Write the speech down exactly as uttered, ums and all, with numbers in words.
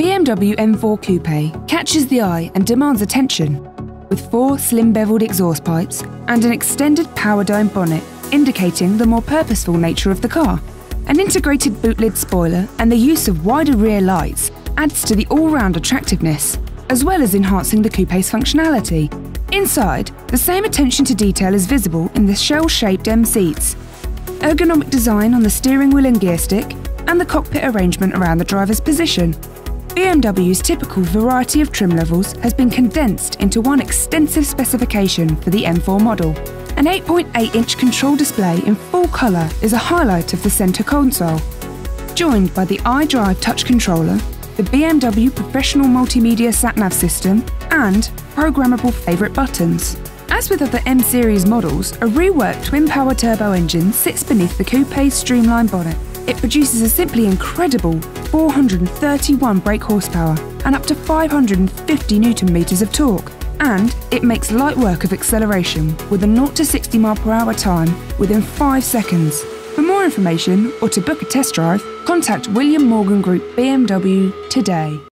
B M W M four Coupe catches the eye and demands attention, with four slim beveled exhaust pipes and an extended power dome bonnet indicating the more purposeful nature of the car. An integrated boot lid spoiler and the use of wider rear lights adds to the all-round attractiveness, as well as enhancing the coupe's functionality. Inside, the same attention to detail is visible in the shell-shaped M seats, ergonomic design on the steering wheel and gear stick, and the cockpit arrangement around the driver's position. B M W's typical variety of trim levels has been condensed into one extensive specification for the M four model. An eight point eight inch control display in full colour is a highlight of the centre console, joined by the iDrive touch controller, the B M W Professional Multimedia sat-nav system, and programmable favourite buttons. As with other M series models, a reworked twin-power turbo engine sits beneath the coupe's streamlined bonnet. It produces a simply incredible four hundred thirty-one brake horsepower and up to five hundred fifty newton meters of torque. And it makes light work of acceleration with a zero to sixty mile per hour time within five seconds. For more information or to book a test drive, contact William Morgan Group B M W today.